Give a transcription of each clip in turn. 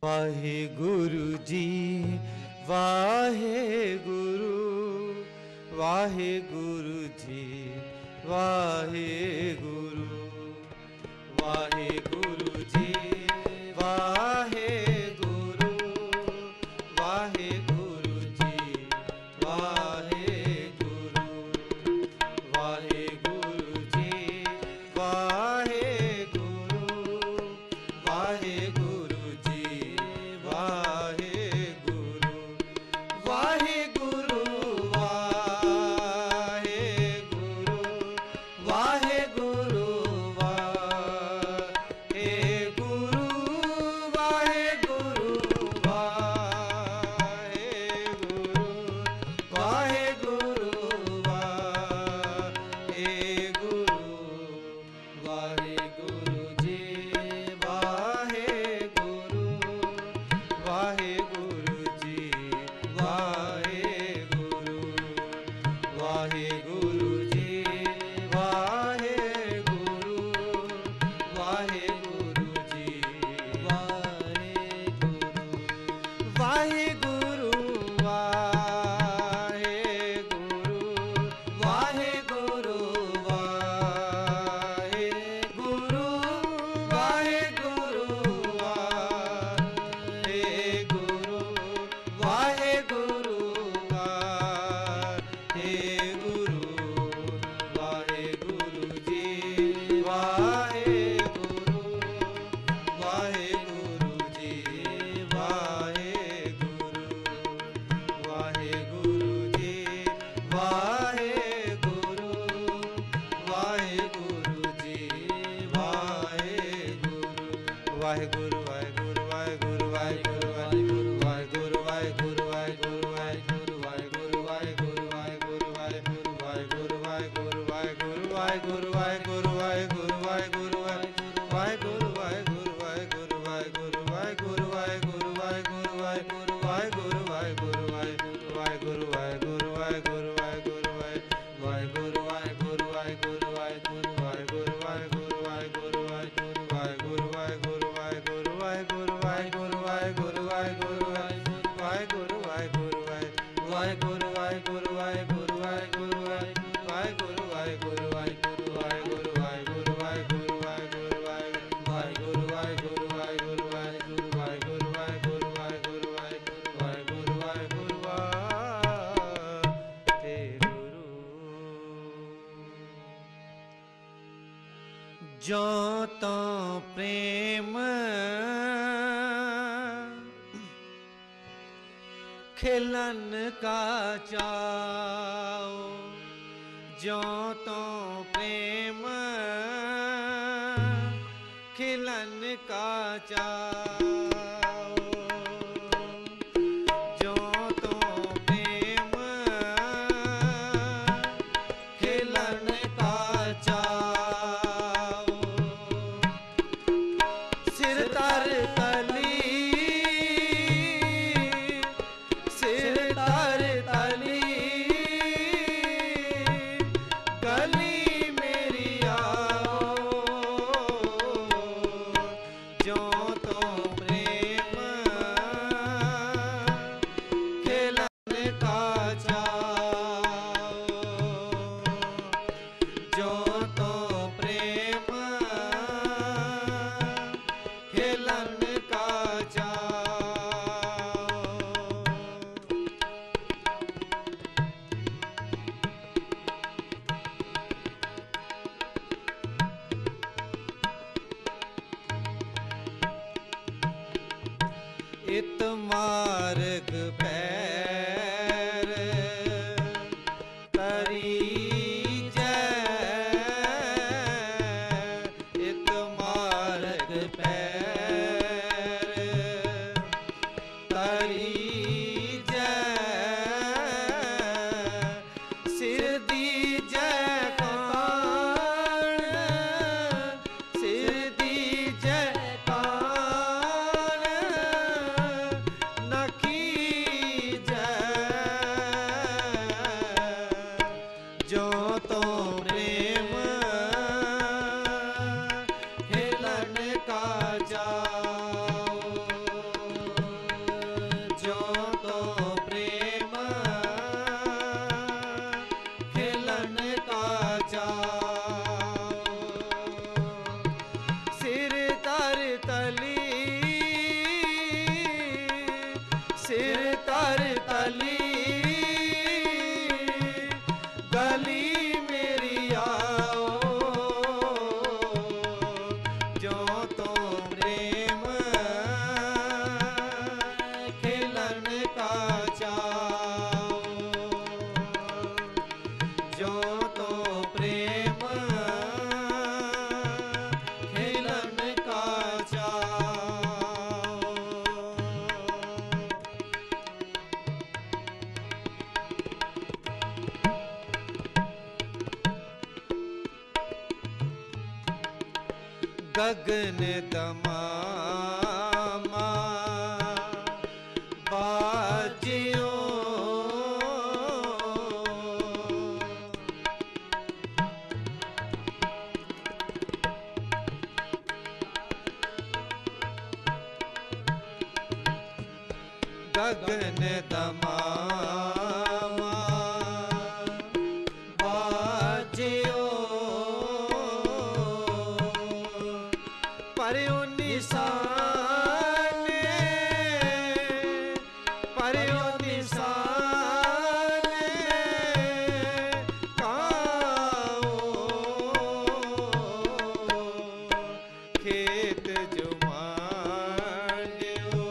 वाहे गुरु जी वाहे गुरु जी वाहे गुरु जी वाहे गुरु जी वाहे गुरु जी वाहे गुरु जी वाहे गुरु वाहे गुरु वाहे गुरु ज्यों तो प्रेम खिलन का चाओ, ज्यों तो प्रेम खिलन का चाओ, ज्यों तो प्रेम खिलन का चाओ, सिर तर तली गली मेरी आओ, ज्यों तो प्रेम खिलन का चाओ, ज्यों तो प्रेम खिलन का चाओ। इत मार्ग पैर तरी जय, इत मार्ग पैर तरी जय, सिर दीजै कान, सिर दीजै कान, नखी गगन दमामा बाजियो गगन दमामा बाजियो परयो निशाने परयो निशाने काओ खेत जुमान्यो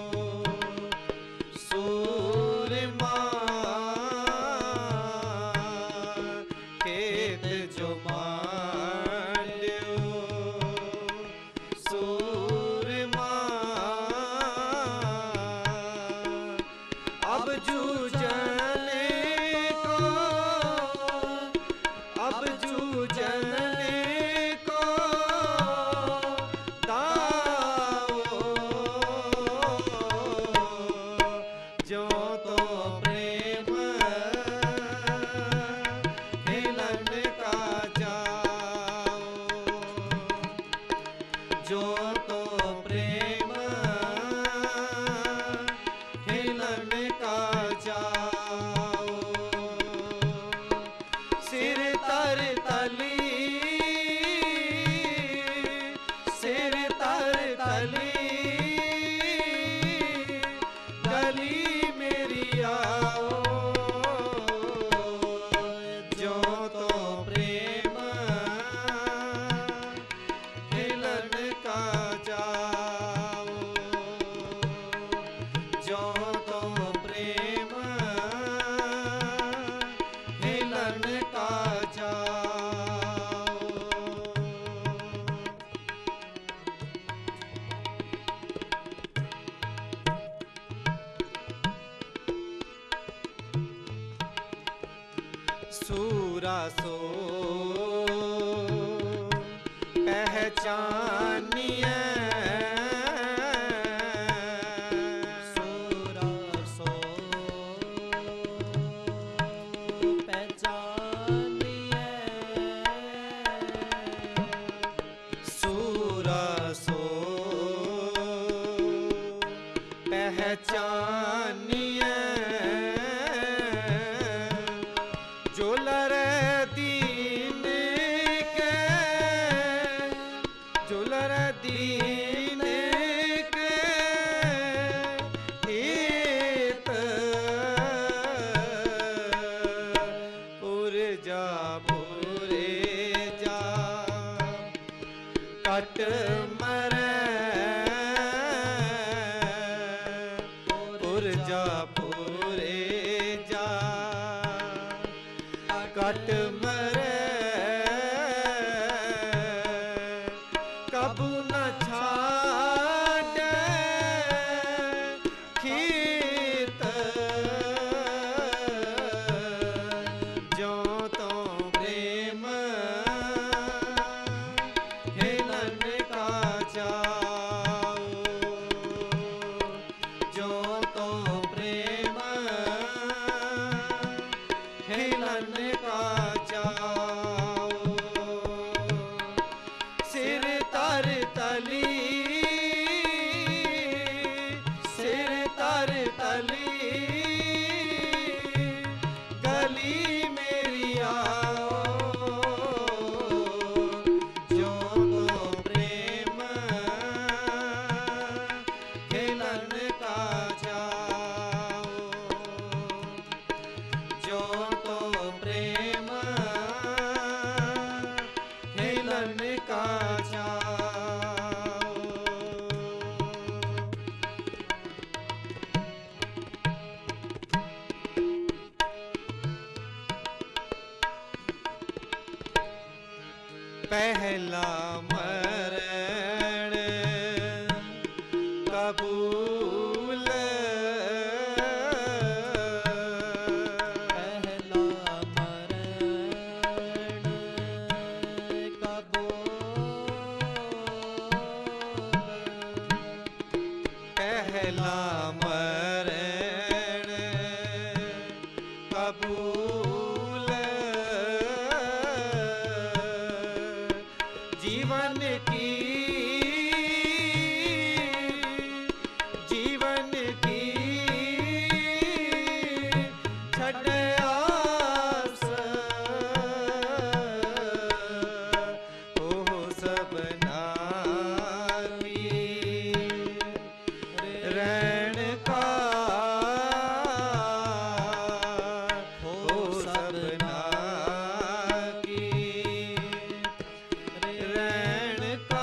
सूरमा खेत जुमान्यो सूरमा अब जूझने को अब जूझने को दाओ जो तो प्रेम खेलन का जाओ जो तो प्रेम खेलन का जाओ सिर तर तली सिर तर तली गली मेरी आओ जो तो प्रेम खेलन का जाओ जो तो प्रेम खेलन का जाओ सूरा सो पहचानिए सूरा सो पहचानिए सूरा सो पहचानिए जो लरे दीन के जो लरे दीन के हित पुरजा कट मरे पुरजा कट मरे कबू न छाड़े खीत जो तो प्रेम खेलन का जाओ जो तो प्रेम खेलन का जाओ सिर तर तली सिर तर तली गली मेरी आओ जो तो प्रेम खेलन का जाओ जो तो प्रेम खेलन का जाओ पहला मरण कबूल पहला मरण कबूल मरण कबूल जीवन की छड़ आस हो सबना रैण का हो सबना की रैण का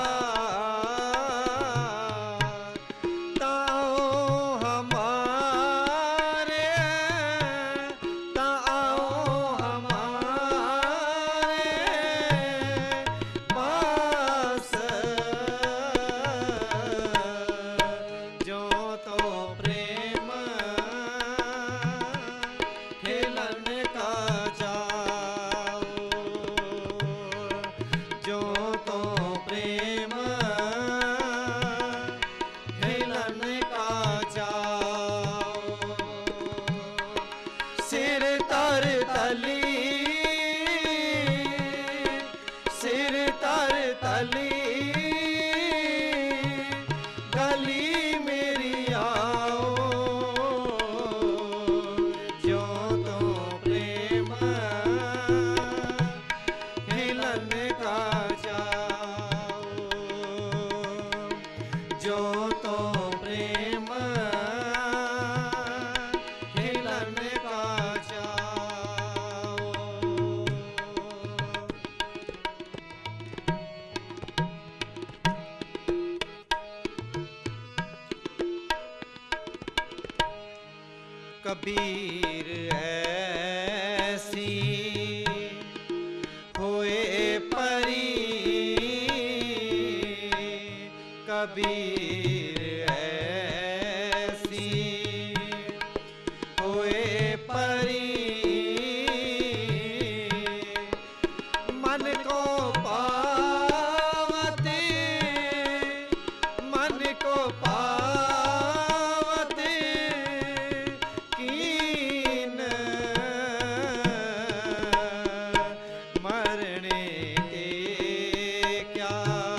ताओ हमारे ताओ हमारे पास जो तो प्रेम खेलन का जाओ जो तो प्रेम खेलन का जाओ सिर तर तली सिर तर तली गली मेरी आओ जो तो प्रेम खेलन का जाओ जो तो प्रेम खेलन का जाओ कबीर ऐसी होए परी कबीर ऐसी होए परी मन को पावते मन को पावते कीन मरने के क्या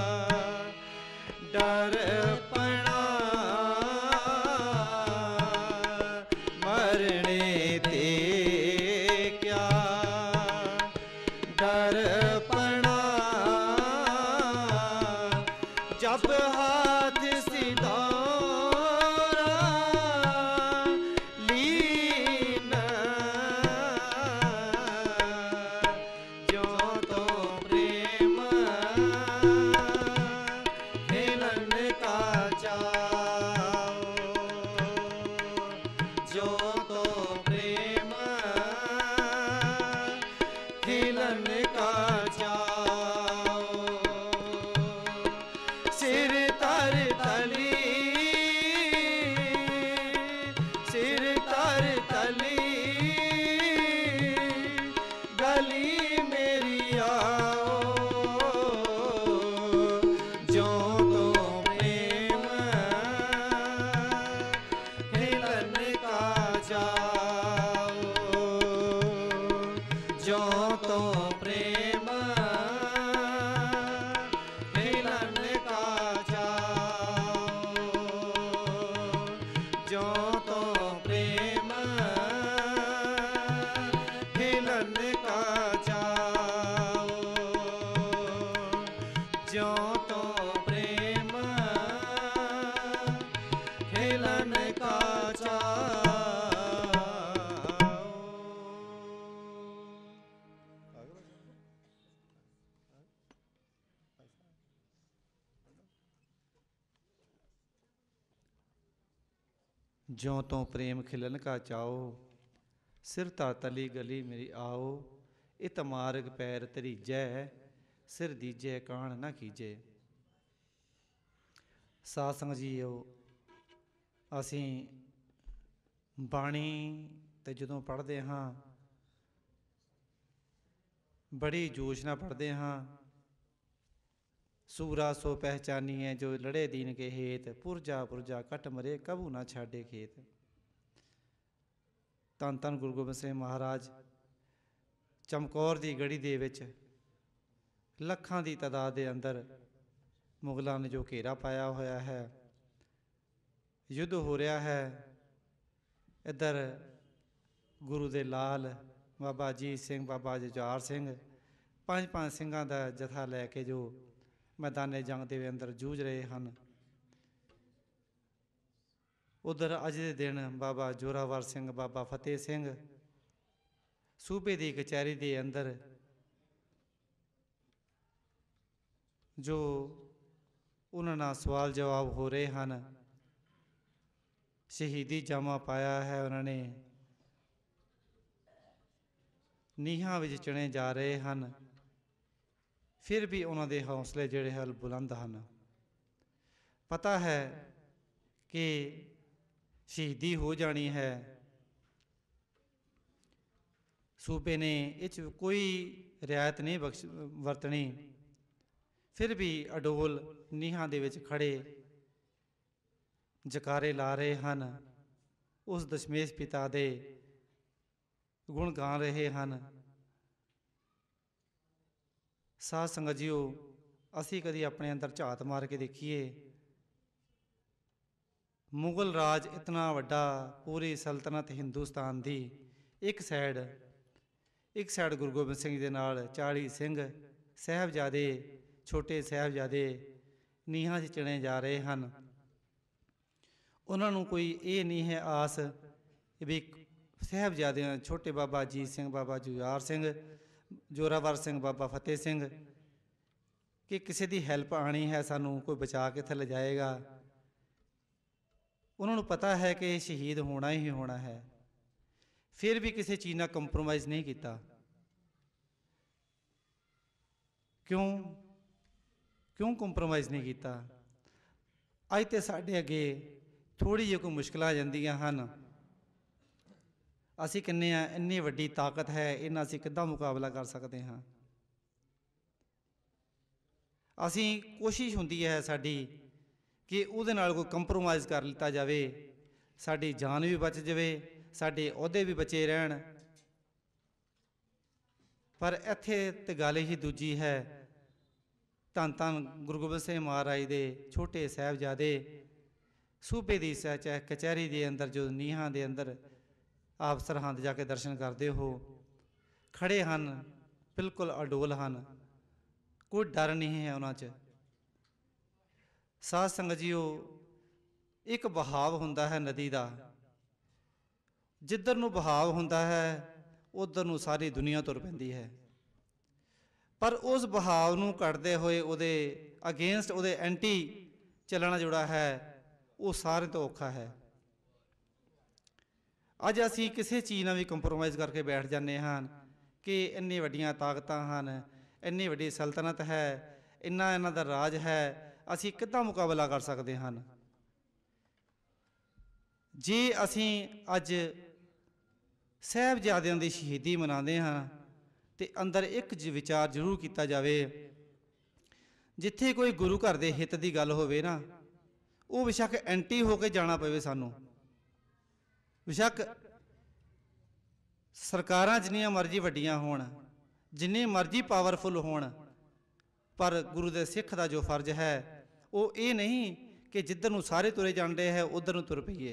डरपना मरने ते क्या डरपना जब हाथ सिदौरा लीन जो तो प्रेम खेलन का जाओ जो तो प्रेम खेलन का जाओ सिर तर तली सिर तर तली गली मेरी आओ जो तो प्रेम खेलन का जाओ जो तो प्रेम खेलन का जाओ जो तो प्रेम खेलन का जाओ जो तो प्रेम खेलन का जाओ ज्यों तो प्रेम खिलन का चाओ सिर तातली गली मेरी आओ इत मार्ग पैर तरीजै सिर दीजै कान ना कीजे। साध संगत जीओ ਅਸੀਂ ਬਾਣੀ ਤੇ ਜਦੋਂ ਪੜ੍ਹਦੇ ਹਾਂ ਬੜੀ ਜੋਸ਼ ਨਾਲ ਪੜ੍ਹਦੇ ਹਾਂ सूरा सो पहचानी है जो लड़े दीन के हेत, पुरजा पुरजा कट मरे कबू ना छाड़े खेत। धन धन गुरु गोबिंद सिंह महाराज चमकौर की गढ़ी दे विच ਲੱਖਾਂ ਦੀ ਤਾਦਾਦ ਦੇ ਅੰਦਰ ਮੁਗਲਾਂ ਨੇ ਜੋ ਘੇਰਾ ਪਾਇਆ ਹੋਇਆ ਹੈ, ਯੁੱਧ ਹੋ ਰਿਹਾ ਹੈ। ਇੱਧਰ ਗੁਰੂ ਦੇ ਲਾਲ ਬਾਬਾ ਅਜੀਤ ਸਿੰਘ, ਬਾਬਾ ਜੁਝਾਰ ਸਿੰਘ, ਪੰਜ ਸਿੰਘਾਂ ਦਾ ਜਥਾ ਲੈ ਕੇ ਜੋ ਮੈਦਾਨੇ ਜੰਗ ਦੇ ਅੰਦਰ ਜੂਝ ਰਹੇ ਹਨ। ਉਧਰ ਅੱਜ ਦੇ ਦਿਨ ਬਾਬਾ ਜੋਰਾਵਰ ਸਿੰਘ, ਬਾਬਾ ਫਤਿਹ ਸਿੰਘ ਸੂਬੇ ਦੀ ਕਚਹਿਰੀ ਦੇ ਅੰਦਰ ਜੋ ਉਹਨਾਂ ਨਾਲ ਸਵਾਲ ਜਵਾਬ ਹੋ ਰਹੇ ਹਨ। ਸ਼ਹੀਦੀ ਜਾਮਾ ਪਾਇਆ ਹੈ ਉਹਨਾਂ ਨੇ, ਨੀਹਾਂ ਵਿੱਚ ਚਿਣੇ ਜਾ ਰਹੇ ਹਨ। ਫਿਰ ਵੀ ਉਹਨਾਂ ਦੇ ਹੌਸਲੇ ਜਿਹੜੇ ਹਨ ਬੁਲੰਦ ਹਨ। ਪਤਾ ਹੈ ਕਿ ਸ਼ਹੀਦੀ ਹੋ ਜਾਣੀ ਹੈ। ਸੂਬੇ ਨੇ ਇਹ 'ਚ ਕੋਈ ਰਿਆਇਤ ਨਹੀਂ ਵਰਤਣੀ। ਫਿਰ ਵੀ ਅਡੋਲ ਨੀਹਾਂ ਦੇ ਵਿੱਚ ਖੜੇ ਜਕਾਰੇ ਲਾ ਰਹੇ ਹਨ, ਉਸ ਦਸ਼ਮੇਸ਼ ਪਿਤਾ ਦੇ ਗੁਣ ਗਾ ਰਹੇ ਹਨ। ਸਾਧ ਸੰਗਤ ਜੀਓ, ਅਸੀਂ ਕਦੀ ਆਪਣੇ ਅੰਦਰ ਝਾਤ ਮਾਰ ਕੇ ਦੇਖੀਏ। ਮੁਗਲ ਰਾਜ ਇਤਨਾ ਵੱਡਾ, ਪੂਰੀ ਸਲਤਨਤ ਹਿੰਦੁਸਤਾਨ ਦੀ, ਇੱਕ ਸਾਈਡ ਗੁਰੂ ਗੋਬਿੰਦ ਸਿੰਘ ਦੇ ਨਾਲ 40 ਸਿੰਘ ਸਾਹਿਬਜ਼ਾਦੇ, ਛੋਟੇ ਸਾਹਿਬਜ਼ਾਦੇ ਨੀਹਾਂ 'ਚ ਚਿਣੇ ਜਾ ਰਹੇ ਹਨ। ਉਹਨਾਂ ਨੂੰ ਕੋਈ ਇਹ ਨਹੀਂ ਹੈ ਆਸ ਵੀ ਸਾਹਿਬਜ਼ਾਦਿਆਂ ਛੋਟੇ ਬਾਬਾ ਅਜੀਤ ਸਿੰਘ, ਬਾਬਾ ਜੁਝਾਰ ਸਿੰਘ, ਜੋਰਾਵਰ ਸਿੰਘ, ਬਾਬਾ ਫਤਿਹ ਸਿੰਘ ਕਿ ਕਿਸੇ ਦੀ ਹੈਲਪ ਆਣੀ ਹੈ, ਸਾਨੂੰ ਕੋਈ ਬਚਾ ਕੇ ਥੱਲੇ ਜਾਏਗਾ। ਉਹਨਾਂ ਨੂੰ ਪਤਾ ਹੈ ਕਿ ਸ਼ਹੀਦ ਹੋਣਾ ਹੀ ਹੋਣਾ ਹੈ। ਫਿਰ ਵੀ ਕਿਸੇ ਚੀਜ਼ ਨਾਲ ਕੰਪਰੋਮਾਈਜ਼ ਨਹੀਂ ਕੀਤਾ। ਕਿਉਂ ਕੰਪਰੋਮਾਈਜ਼ ਨਹੀਂ ਕੀਤਾ? ਅੱਜ ਤੇ ਸਾਡੇ ਅੱਗੇ ਥੋੜ੍ਹੀ ਜਿਹੀ ਕੋਈ ਮੁਸ਼ਕਿਲਾਂ ਆ ਜਾਂਦੀਆਂ ਹਨ। ਅਸੀਂ ਕਹਿੰਦੇ ਹਾਂ ਇੰਨੀ ਵੱਡੀ ਤਾਕਤ ਹੈ, ਇਹਨਾਂ ਅਸੀਂ ਕਿੱਦਾਂ ਮੁਕਾਬਲਾ ਕਰ ਸਕਦੇ ਹਾਂ? ਅਸੀਂ ਕੋਸ਼ਿਸ਼ ਹੁੰਦੀ ਹੈ ਸਾਡੀ ਕਿ ਉਹਦੇ ਨਾਲ ਕੋਈ ਕੰਪਰੋਮਾਈਜ਼ ਕਰ ਲਿੱਤਾ ਜਾਵੇ, ਸਾਡੀ ਜਾਨ ਵੀ ਬਚ ਜਾਵੇ, ਸਾਡੇ ਅਹੁਦੇ ਵੀ ਬਚੇ ਰਹਿਣ। ਪਰ ਇੱਥੇ ਤੇ ਗੱਲ ਹੀ ਦੂਜੀ ਹੈ। ਧੰਨ ਧੰਨ ਗੁਰੂ ਗੋਬਿੰਦ ਸਿੰਘ ਮਹਾਰਾਜ ਦੇ ਛੋਟੇ ਸਾਹਿਬਜ਼ਾਦੇ ਸੂਬੇ ਦੀ ਕਚਹਿਰੀ ਦੇ ਅੰਦਰ ਜੋ ਨੀਹਾਂ ਦੇ ਅੰਦਰ ਆਪ ਸਰਹੰਦ ਜਾ ਕੇ ਦਰਸ਼ਨ ਕਰਦੇ ਹੋ, ਖੜੇ ਹਨ, ਬਿਲਕੁਲ ਅਡੋਲ ਹਨ, ਕੋਈ ਡਰ ਨਹੀਂ ਹੈ ਉਹਨਾਂ 'ਚ। ਸਾਧ ਸੰਗਤ ਜੀਓ, ਇੱਕ ਬਹਾਵ ਹੁੰਦਾ ਹੈ ਨਦੀ ਦਾ, ਜਿੱਧਰ ਨੂੰ ਬਹਾਵ ਹੁੰਦਾ ਹੈ ਉੱਧਰ ਨੂੰ ਸਾਰੀ ਦੁਨੀਆ ਤੁਰ ਪੈਂਦੀ ਹੈ। ਪਰ ਉਸ ਬਹਾਵ ਨੂੰ ਕੱਢਦੇ ਹੋਏ ਉਹਦੇ ਅਗੇਂਸਟ, ਉਹਦੇ ਐਂਟੀ ਚੱਲਣਾ ਜਿਹੜਾ ਹੈ ਉਹ ਸਾਰੇ ਤੋਂ ਔਖਾ ਹੈ। ਅੱਜ ਅਸੀਂ ਕਿਸੇ ਚੀਜ਼ ਨਾਲ ਵੀ ਕੰਪਰੋਮਾਈਜ਼ ਕਰਕੇ ਬੈਠ ਜਾਂਦੇ ਹਾਂ ਕਿ ਇੰਨੀ ਵੱਡੀਆਂ ਤਾਕਤਾਂ ਹਨ, ਇੰਨੀ ਵੱਡੀ ਸਲਤਨਤ ਹੈ, ਇਹਨਾਂ ਦਾ ਰਾਜ ਹੈ, ਅਸੀਂ ਕਿੱਦਾਂ ਮੁਕਾਬਲਾ ਕਰ ਸਕਦੇ ਹਨ? ਜੇ ਅਸੀਂ ਅੱਜ ਸਾਹਿਬਜ਼ਾਦਿਆਂ ਦੀ ਸ਼ਹੀਦੀ ਮਨਾਉਂਦੇ ਹਾਂ ਤੇ ਅੰਦਰ ਇੱਕ ਵਿਚਾਰ ਜ਼ਰੂਰ ਕੀਤਾ ਜਾਵੇ, ਜਿੱਥੇ ਕੋਈ ਗੁਰੂ ਘਰ ਦੇ ਹਿੱਤ ਦੀ ਗੱਲ ਹੋਵੇ ਨਾ, ਉਹ ਬੇਸ਼ੱਕ ਐਂਟੀ ਹੋ ਕੇ ਜਾਣਾ ਪਵੇ ਸਾਨੂੰ, ਬੇਸ਼ੱਕ ਸਰਕਾਰਾਂ ਜਿੰਨੀਆਂ ਮਰਜ਼ੀ ਵੱਡੀਆਂ ਹੋਣ, ਜਿੰਨੇ ਮਰਜ਼ੀ ਪਾਵਰਫੁੱਲ ਹੋਣ, ਪਰ ਗੁਰੂ ਦੇ ਸਿੱਖ ਦਾ ਜੋ ਫਰਜ਼ ਹੈ ਉਹ ਇਹ ਨਹੀਂ ਕਿ ਜਿੱਧਰ ਨੂੰ ਸਾਰੇ ਤੁਰੇ ਜਾਂਦੇ ਹੈ ਉੱਧਰ ਨੂੰ ਤੁਰ ਪਈਏ।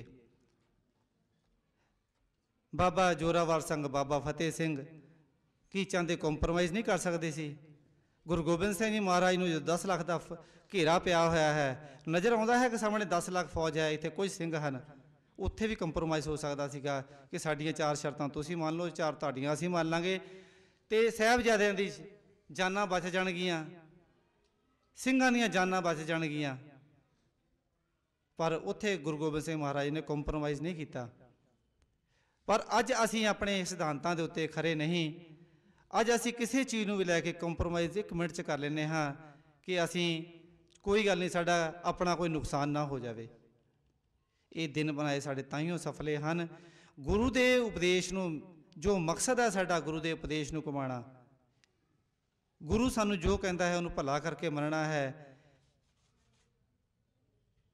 ਬਾਬਾ ਜੋਰਾਵਰ ਸਿੰਘ, ਬਾਬਾ ਫਤਿਹ ਸਿੰਘ ਕੀ ਚਾਹੁੰਦੇ? ਕੰਪਰੋਮਾਈਜ਼ ਨਹੀਂ ਕਰ ਸਕਦੇ ਸੀ। ਗੁਰੂ ਗੋਬਿੰਦ ਸਿੰਘ ਜੀ ਮਹਾਰਾਜ ਨੂੰ ਜੋ 10 ਲੱਖ ਦਾ ਘੇਰਾ ਪਿਆ ਹੋਇਆ ਹੈ, ਨਜ਼ਰ ਆਉਂਦਾ ਹੈ ਕਿ ਸਾਹਮਣੇ 10 ਲੱਖ ਫੌਜ ਹੈ, ਇੱਥੇ ਕੁਝ ਸਿੰਘ ਹਨ, ਉੱਥੇ ਵੀ ਕੰਪਰੋਮਾਈਜ਼ ਹੋ ਸਕਦਾ ਸੀਗਾ ਕਿ ਸਾਡੀਆਂ 4 ਸ਼ਰਤਾਂ ਤੁਸੀਂ ਮੰਨ ਲਓ, 4 ਤੁਹਾਡੀਆਂ ਅਸੀਂ ਮੰਨ ਲਾਂਗੇ, ਤੇ ਸਾਹਿਬਜ਼ਾਦਿਆਂ ਦੀ ਜਾਨਾਂ ਬਚ ਜਾਣਗੀਆਂ, ਸਿੰਘਾਂ ਦੀਆਂ ਜਾਨਾਂ ਬਚ ਜਾਣਗੀਆਂ। ਪਰ ਉੱਥੇ ਗੁਰੂ ਗੋਬਿੰਦ ਸਿੰਘ ਮਹਾਰਾਜ ਨੇ ਕੰਪਰੋਮਾਈਜ਼ ਨਹੀਂ ਕੀਤਾ। ਪਰ ਅੱਜ ਅਸੀਂ ਆਪਣੇ ਸਿਧਾਂਤਾਂ ਦੇ ਉੱਤੇ ਖਰੇ ਨਹੀਂ। ਅੱਜ ਅਸੀਂ ਕਿਸੇ ਚੀਜ਼ ਨੂੰ ਵੀ ਲੈ ਕੇ ਕੰਪਰੋਮਾਈਜ਼ 1 ਮਿੰਟ 'ਚ ਕਰ ਲੈਂਦੇ ਹਾਂ ਕਿ ਅਸੀਂ ਕੋਈ ਗੱਲ ਨਹੀਂ, ਸਾਡਾ ਆਪਣਾ ਕੋਈ ਨੁਕਸਾਨ ਨਾ ਹੋ ਜਾਵੇ। ਇਹ ਦਿਨ ਬਣਾਏ ਸਾਡੇ ਤਾਈਓ ਸਫਲੇ ਹਨ। ਗੁਰੂ ਦੇ ਉਪਦੇਸ਼ ਨੂੰ, ਜੋ ਮਕਸਦ ਹੈ ਸਾਡਾ ਗੁਰੂ ਦੇ ਉਪਦੇਸ਼ ਨੂੰ ਕਮਾਉਣਾ, ਗੁਰੂ ਸਾਨੂੰ ਜੋ ਕਹਿੰਦਾ ਹੈ ਉਹਨੂੰ ਭਲਾ ਕਰਕੇ ਮੰਨਣਾ ਹੈ,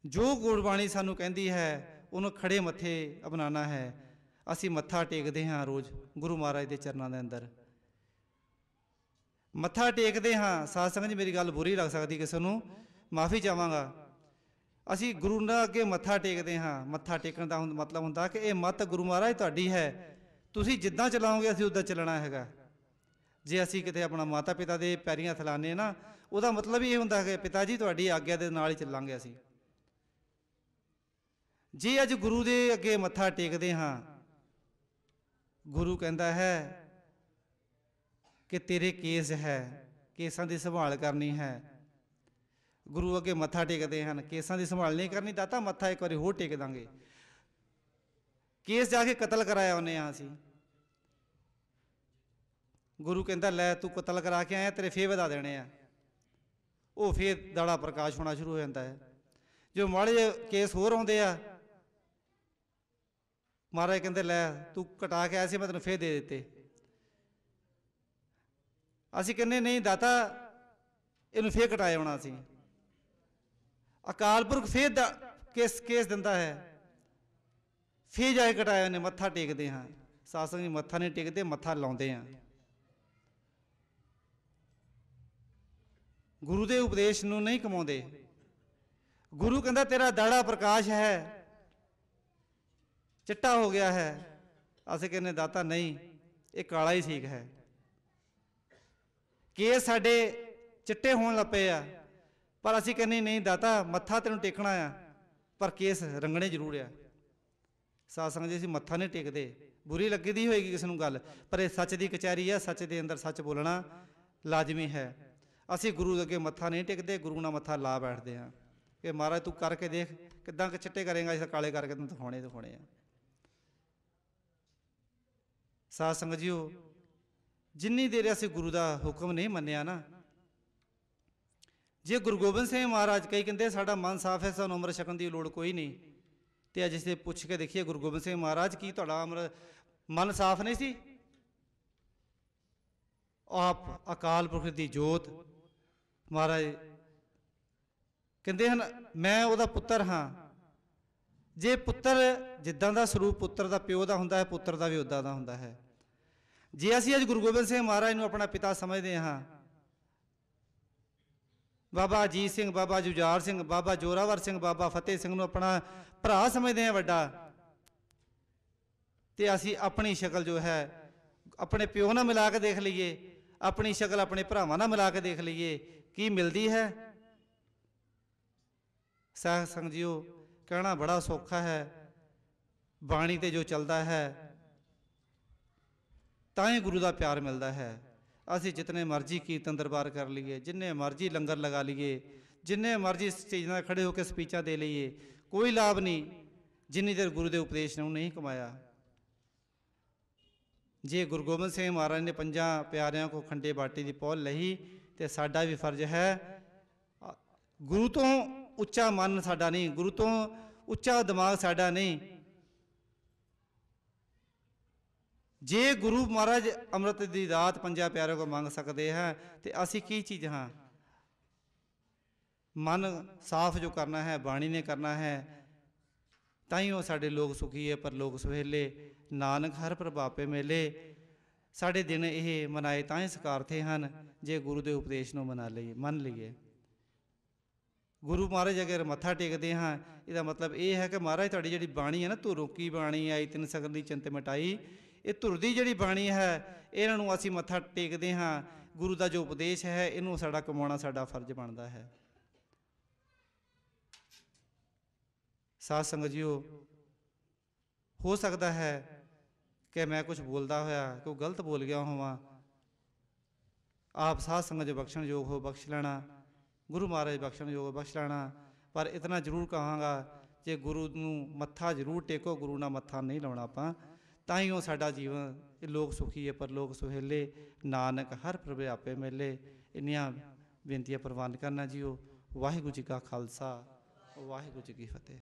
ਜੋ ਗੁਰਬਾਣੀ ਸਾਨੂੰ ਕਹਿੰਦੀ ਹੈ ਉਹਨੂੰ ਖੜੇ ਮੱਥੇ ਅਪਣਾਉਣਾ ਹੈ। ਅਸੀਂ ਮੱਥਾ ਟੇਕਦੇ ਹਾਂ ਰੋਜ਼ ਗੁਰੂ ਮਹਾਰਾਜ ਦੇ ਚਰਨਾਂ ਦੇ ਅੰਦਰ ਮੱਥਾ ਟੇਕਦੇ ਹਾਂ। ਸਾਧ ਸੰਗਤ ਜੀ, ਮੇਰੀ ਗੱਲ ਬੁਰੀ ਲੱਗ ਸਕਦੀ ਕਿਸੇ ਨੂੰ, ਮਾਫੀ ਚਾਹਾਂਗਾ। ਅਸੀਂ ਗੁਰੂ ਨਾਲ ਅੱਗੇ ਮੱਥਾ ਟੇਕਦੇ ਹਾਂ। ਮੱਥਾ ਟੇਕਣ ਦਾ ਮਤਲਬ ਹੁੰਦਾ ਕਿ ਇਹ ਮੱਤ ਗੁਰੂ ਮਹਾਰਾਜ ਤੁਹਾਡੀ ਹੈ, ਤੁਸੀਂ ਜਿੱਦਾਂ ਚਲਾਓਗੇ ਅਸੀਂ ਉੱਦਾਂ ਚੱਲਣਾ ਹੈਗਾ। ਜੇ ਅਸੀਂ ਕਿਤੇ ਆਪਣਾ ਮਾਤਾ ਪਿਤਾ ਦੇ ਪੈਰੀਂ ਹੱਥ ਲਾਉਂਦੇ ਨਾ, ਉਹਦਾ ਮਤਲਬ ਇਹ ਹੁੰਦਾ ਕਿ ਪਿਤਾ ਜੀ ਤੁਹਾਡੀ ਆਗਿਆ ਦੇ ਨਾਲ ਹੀ ਚੱਲਾਂਗੇ ਅਸੀਂ। ਜੇ ਅੱਜ ਗੁਰੂ ਦੇ ਅੱਗੇ ਮੱਥਾ ਟੇਕਦੇ ਹਾਂ, ਗੁਰੂ ਕਹਿੰਦਾ ਹੈ ਕਿ ਤੇਰੇ ਕੇਸ ਹੈ, ਕੇਸਾਂ ਦੀ ਸੰਭਾਲ ਕਰਨੀ ਹੈ। ਗੁਰੂ ਅੱਗੇ ਮੱਥਾ ਟੇਕਦੇ ਹਨ, ਕੇਸਾਂ ਦੀ ਸੰਭਾਲ ਨਹੀਂ ਕਰਨੀ, ਦਾਤਾ ਮੱਥਾ ਇੱਕ ਵਾਰੀ ਹੋਰ ਟੇਕ ਦਾਂਗੇ। ਕੇਸ ਜਾ ਕੇ ਕਤਲ ਕਰਾਇਆ ਉਹਨੇ ਆ ਅਸੀਂ। ਗੁਰੂ ਕਹਿੰਦਾ ਲੈ ਤੂੰ ਕਤਲ ਕਰਾ ਕੇ ਆਇਆ, ਤੇਰੇ ਫੇਰ ਵਧਾ ਦੇਣੇ ਆ। ਉਹ ਫੇਰ ਦਾੜਾ ਪ੍ਰਕਾਸ਼ ਹੋਣਾ ਸ਼ੁਰੂ ਹੋ ਜਾਂਦਾ ਹੈ। ਜੋ ਮਾੜੇ ਜਿਹੇ ਕੇਸ ਹੋਰ ਆਉਂਦੇ ਆ, ਮਹਾਰਾਜ ਕਹਿੰਦੇ ਲੈ ਤੂੰ ਕਟਾ ਕੇ ਆਇਆ ਸੀ, ਮੈਂ ਤੈਨੂੰ ਫੇਰ ਦੇ ਦਿੱਤੇ। ਅਸੀਂ ਕਹਿੰਦੇ ਨਹੀਂ ਦਾਤਾ ਇਹਨੂੰ ਫੇਰ ਕਟਾਇਆ ਹੋਣਾ ਸੀ। ਅਕਾਲ ਪੁਰਖ ਫੇਰ ਕੇਸ ਦਿੰਦਾ ਹੈ, ਫੇਰ ਜਾ ਕੇ ਕਟਾਇਆ ਉਹਨੇ। ਮੱਥਾ ਟੇਕਦੇ ਹਾਂ। ਸਾਧ ਸੰਗਤ ਜੀ, ਮੱਥਾ ਨਹੀਂ ਟੇਕਦੇ, ਮੱਥਾ ਲਾਉਂਦੇ ਹਾਂ। ਗੁਰੂ ਦੇ ਉਪਦੇਸ਼ ਨੂੰ ਨਹੀਂ ਕਮਾਉਂਦੇ। ਗੁਰੂ ਕਹਿੰਦਾ ਤੇਰਾ ਦਾੜਾ ਪ੍ਰਕਾਸ਼ ਹੈ, ਚਿੱਟਾ ਹੋ ਗਿਆ ਹੈ। ਅਸੀਂ ਕਹਿੰਦੇ ਦਾਤਾ ਨਹੀਂ, ਇਹ ਕਾਲਾ ਹੀ ਠੀਕ ਹੈ। ਕੇਸ ਸਾਡੇ ਚਿੱਟੇ ਹੋਣ ਲੱਗ ਪਏ ਆ, ਪਰ ਅਸੀਂ ਕਹਿੰਦੇ ਨਹੀਂ ਦਾਤਾ ਮੱਥਾ ਤੈਨੂੰ ਟੇਕਣਾ ਆ, ਪਰ ਕੇਸ ਰੰਗਣੇ ਜ਼ਰੂਰ ਆ। ਸਾਧ ਸੰਗਤ ਜੀ, ਅਸੀਂ ਮੱਥਾ ਨਹੀਂ ਟੇਕਦੇ। ਬੁਰੀ ਲੱਗੀ ਦੀ ਹੋਏਗੀ ਕਿਸੇ ਨੂੰ ਗੱਲ, ਪਰ ਇਹ ਸੱਚ ਦੀ ਕਚਹਿਰੀ ਆ, ਸੱਚ ਦੇ ਅੰਦਰ ਸੱਚ ਬੋਲਣਾ ਲਾਜ਼ਮੀ ਹੈ। ਅਸੀਂ ਗੁਰੂ ਅੱਗੇ ਮੱਥਾ ਨਹੀਂ ਟੇਕਦੇ, ਗੁਰੂ ਨਾਲ ਮੱਥਾ ਲਾ ਬੈਠਦੇ ਹਾਂ ਕਿ ਮਹਾਰਾਜ ਤੂੰ ਕਰਕੇ ਦੇਖ ਕਿੱਦਾਂ ਕਿ ਚਿੱਟੇ ਕਰੇਗਾ, ਇਸ ਕਾਲੇ ਕਰਕੇ ਤੈਨੂੰ ਦਿਖਾਉਣੇ ਆ। ਸਾਧ ਸੰਗਤ ਜੀਓ, ਜਿੰਨੀ ਦੇਰ ਅਸੀਂ ਗੁਰੂ ਦਾ ਹੁਕਮ ਨਹੀਂ ਮੰਨਿਆ ਨਾ, ਜੇ ਗੁਰੂ ਗੋਬਿੰਦ ਸਿੰਘ ਮਹਾਰਾਜ, ਕਈ ਕਹਿੰਦੇ ਸਾਡਾ ਮਨ ਸਾਫ਼ ਹੈ, ਸਾਨੂੰ ਅੰਮ੍ਰਿਤ ਛਕਣ ਦੀ ਲੋੜ ਕੋਈ ਨਹੀਂ। ਤੇ ਅੱਜ ਅਸੀਂ ਪੁੱਛ ਕੇ ਦੇਖੀਏ ਗੁਰੂ ਗੋਬਿੰਦ ਸਿੰਘ ਮਹਾਰਾਜ, ਕੀ ਤੁਹਾਡਾ ਮਨ ਸਾਫ਼ ਨਹੀਂ ਸੀ? ਆਪ ਅਕਾਲ ਪੁਰਖ ਦੀ ਜੋਤ ਮਹਾਰਾਜ ਕਹਿੰਦੇ ਹਨ ਮੈਂ ਉਹਦਾ ਪੁੱਤਰ ਹਾਂ। ਜੇ ਪੁੱਤਰ ਜਿੱਦਾਂ ਦਾ ਸਰੂਪ ਪੁੱਤਰ ਦਾ ਪਿਓ ਦਾ ਹੁੰਦਾ ਹੈ, ਪੁੱਤਰ ਦਾ ਵੀ ਉੱਦਾਂ ਦਾ ਹੁੰਦਾ ਹੈ। ਜੇ ਅਸੀਂ ਅੱਜ ਗੁਰੂ ਗੋਬਿੰਦ ਸਿੰਘ ਮਹਾਰਾਜ ਨੂੰ ਆਪਣਾ ਪਿਤਾ ਸਮਝਦੇ ਹਾਂ, ਬਾਬਾ ਅਜੀਤ ਸਿੰਘ, ਬਾਬਾ ਜੁਝਾਰ ਸਿੰਘ, ਬਾਬਾ ਜੋਰਾਵਰ ਸਿੰਘ, ਬਾਬਾ ਫਤਿਹ ਸਿੰਘ ਨੂੰ ਆਪਣਾ ਭਰਾ ਸਮਝਦੇ ਹਾਂ ਵੱਡਾ, ਤੇ ਅਸੀਂ ਆਪਣੀ ਸ਼ਕਲ ਜੋ ਹੈ ਆਪਣੇ ਪਿਓ ਨਾਲ ਮਿਲਾ ਕੇ ਦੇਖ ਲਈਏ, ਆਪਣੀ ਸ਼ਕਲ ਆਪਣੇ ਭਰਾਵਾਂ ਨਾਲ ਮਿਲਾ ਕੇ ਦੇਖ ਲਈਏ, ਕੀ ਮਿਲਦੀ ਹੈ? ਸਾਧ ਸੰਗਤ ਜੀਓ, ਕਹਿਣਾ ਬੜਾ ਸੌਖਾ ਹੈ, ਬਾਣੀ ਤੇ ਜੋ ਚੱਲਦਾ ਹੈ ਤਾਂ ਹੀ ਗੁਰੂ ਦਾ ਪਿਆਰ ਮਿਲਦਾ ਹੈ। ਅਸੀਂ ਜਿਤਨੇ ਮਰਜ਼ੀ ਕੀਰਤਨ ਦਰਬਾਰ ਕਰ ਲਈਏ, ਜਿੰਨੇ ਮਰਜ਼ੀ ਲੰਗਰ ਲਗਾ ਲਈਏ, ਜਿੰਨੇ ਮਰਜ਼ੀ ਸਟੇਜਾਂ 'ਤੇ ਖੜੇ ਹੋ ਕੇ ਸਪੀਚਾਂ ਦੇ ਲਈਏ, ਕੋਈ ਲਾਭ ਨਹੀਂ ਜਿੰਨੀ ਦੇਰ ਗੁਰੂ ਦੇ ਉਪਦੇਸ਼ ਨੂੰ ਨਹੀਂ ਕਮਾਇਆ। ਜੇ ਗੁਰੂ ਗੋਬਿੰਦ ਸਿੰਘ ਮਹਾਰਾਜ ਨੇ 5 ਪਿਆਰਿਆਂ ਕੋ ਖੰਡੇ ਬਾਟੀ ਦੀ ਪਹੁਲ ਲਈ, ਤੇ ਸਾਡਾ ਵੀ ਫਰਜ਼ ਹੈ, ਗੁਰੂ ਤੋਂ ਉੱਚਾ ਮਨ ਸਾਡਾ ਨਹੀਂ, ਗੁਰੂ ਤੋਂ ਉੱਚਾ ਦਿਮਾਗ ਸਾਡਾ ਨਹੀਂ। ਜੇ ਗੁਰੂ ਮਹਾਰਾਜ ਅੰਮ੍ਰਿਤ ਦੀ ਦਾਤ 5 ਪਿਆਰਿਆਂ ਕੋ ਮੰਗ ਸਕਦੇ ਹੈ, ਤੇ ਅਸੀਂ ਕੀ ਚੀਜ਼ ਹਾਂ? ਮਨ ਸਾਫ਼ ਜੋ ਕਰਨਾ ਹੈ ਬਾਣੀ ਨੇ ਕਰਨਾ ਹੈ, ਤਾਂ ਹੀ ਉਹ ਸਾਡੇ ਲੋਕ ਸੁਖੀ ਹੈ ਪਰ ਲੋਕ ਸੁਹੇਲੇ, ਨਾਨਕ ਹਰ ਪ੍ਰਭਾਪੇ ਮੇਲੇ। ਸਾਡੇ ਦਿਨ ਇਹ ਮਨਾਏ ਤਾਂ ਹੀ ਸਕਾਰਥੇ ਹਨ ਜੇ ਗੁਰੂ ਦੇ ਉਪਦੇਸ਼ ਨੂੰ ਮੰਨ ਲਈਏ। ਗੁਰੂ ਮਹਾਰਾਜ ਅਗਰ ਮੱਥਾ ਟੇਕਦੇ ਹਾਂ, ਇਹਦਾ ਮਤਲਬ ਇਹ ਹੈ ਕਿ ਮਹਾਰਾਜ ਤੁਹਾਡੀ ਜਿਹੜੀ ਬਾਣੀ ਹੈ ਨਾ, ਧੁਰੋਂ ਕੀ ਬਾਣੀ ਆਈ ਤਿੰਨ ਸਗਲ ਦੀ ਚਿੰਤ ਮਿਟਾਈ, ਇਹ ਧੁਰ ਦੀ ਜਿਹੜੀ ਬਾਣੀ ਹੈ, ਇਹਨਾਂ ਨੂੰ ਅਸੀਂ ਮੱਥਾ ਟੇਕਦੇ ਹਾਂ। ਗੁਰੂ ਦਾ ਜੋ ਉਪਦੇਸ਼ ਹੈ, ਇਹਨੂੰ ਸਾਡਾ ਕਮਾਉਣਾ ਸਾਡਾ ਫਰਜ਼ ਬਣਦਾ ਹੈ। ਸਾਧ ਸੰਗਤ ਜੀਓ, ਹੋ ਸਕਦਾ ਹੈ ਕਿ ਮੈਂ ਕੁਝ ਬੋਲਦਾ ਹੋਇਆ ਕੋਈ ਗਲਤ ਬੋਲ ਗਿਆ ਹੋਵਾਂ, ਆਪ ਸਾਧ ਸੰਗਤ ਜੋ ਬਖਸ਼ਣ ਯੋਗ ਹੋ ਬਖਸ਼ ਲੈਣਾ, ਗੁਰੂ ਮਹਾਰਾਜ ਬਖਸ਼ਣ ਯੋਗ ਬਖਸ਼ ਲੈਣਾ। ਪਰ ਇਤਨਾ ਜ਼ਰੂਰ ਕਹਾਂਗਾ, ਜੇ ਗੁਰੂ ਨੂੰ ਮੱਥਾ ਜ਼ਰੂਰ ਟੇਕੋ, ਗੁਰੂ ਨਾਲ ਮੱਥਾ ਨਹੀਂ ਲਾਉਣਾ ਆਪਾਂ, ਤਾਂ ਹੀ ਉਹ ਸਾਡਾ ਜੀਵਨ, ਇਹ ਲੋਕ ਸੁਖੀ ਹੈ ਪਰ ਲੋਕ ਸੁਹੇਲੇ, ਨਾਨਕ ਹਰ ਪ੍ਰਭ ਆਪੇ ਮੇਲੇ। ਇੰਨੀਆਂ ਬੇਨਤੀਆਂ ਪ੍ਰਵਾਨ ਕਰਨਾ ਜੀਓ। ਵਾਹਿਗੁਰੂ ਜੀ ਕਾ ਖਾਲਸਾ, ਵਾਹਿਗੁਰੂ ਜੀ ਕੀ ਫਤਿਹ।